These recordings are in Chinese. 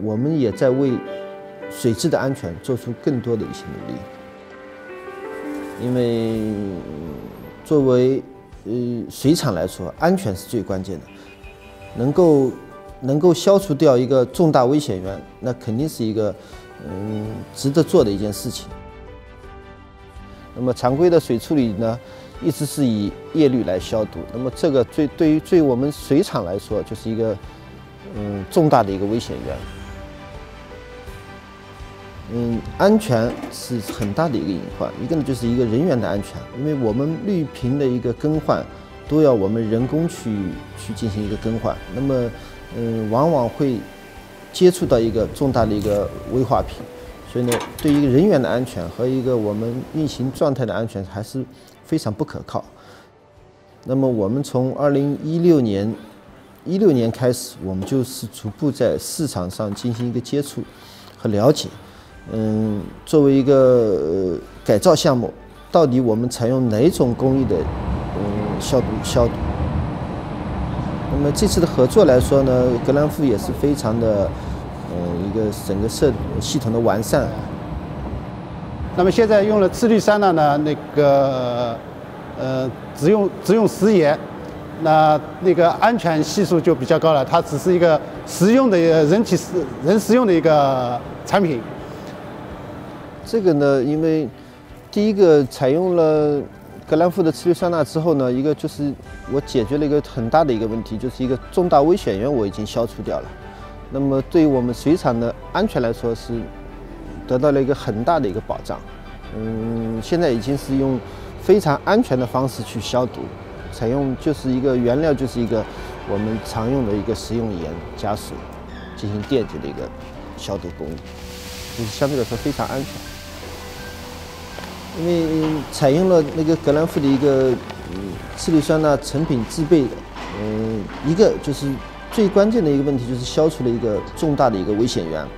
我们也在为水质的安全做出更多的一些努力。因为作为水厂来说，安全是最关键的，能够消除掉一个重大危险源，那肯定是一个值得做的一件事情。那么常规的水处理呢，一直是以叶氯来消毒，那么这个对于我们水厂来说，就是一个重大的一个危险源。安全是很大的一个隐患。一个呢，就是一个人员的安全，因为我们滤瓶的一个更换都要我们人工去进行一个更换，那么往往会接触到一个重大的一个危化品，所以呢，对于一个人员的安全和一个我们运行状态的安全还是非常不可靠。那么我们从2016年开始，我们就是逐步在市场上进行一个接触和了解。作为一个改造项目，到底我们采用哪种工艺的消毒？那么这次的合作来说呢，格兰夫也是非常的一个整个系统的完善。 那么现在用了次氯酸钠呢，只用食盐，那个安全系数就比较高了。它只是一个食用的人食用的一个产品。 这个呢，因为第一个采用了格兰夫的次氯酸钠之后呢，一个就是我解决了一个很大的一个问题，就是一个重大危险源我已经消除掉了。那么对于我们水厂的安全来说，是得到了一个很大的一个保障。现在已经是用非常安全的方式去消毒，采用就是一个原料，就是一个我们常用的一个食用盐加水进行电解的一个消毒工艺，就是相对来说非常安全。因为采用了那个格兰夫的一个次氯酸钠成品制备的，一个就是最关键的一个问题就是消除了一个重大的一个危险源。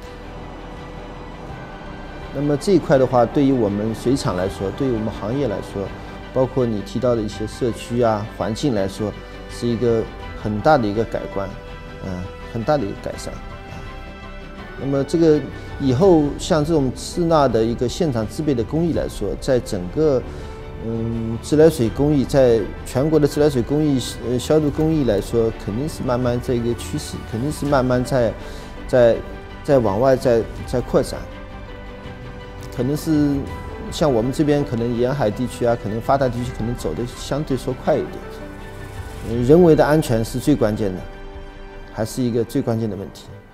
那么这一块的话，对于我们水厂来说，对于我们行业来说，包括你提到的一些社区啊、环境来说，是一个很大的一个改观，很大的一个改善。那么这个以后像这种次钠的一个现场制备的工艺来说，在整个自来水工艺，在全国的自来水工艺消毒工艺来说，肯定是慢慢这个趋势，肯定是慢慢在往外在扩展，可能是像我们这边可能沿海地区啊，可能发达地区可能走的相对说快一点。人为的安全是最关键的，还是一个最关键的问题。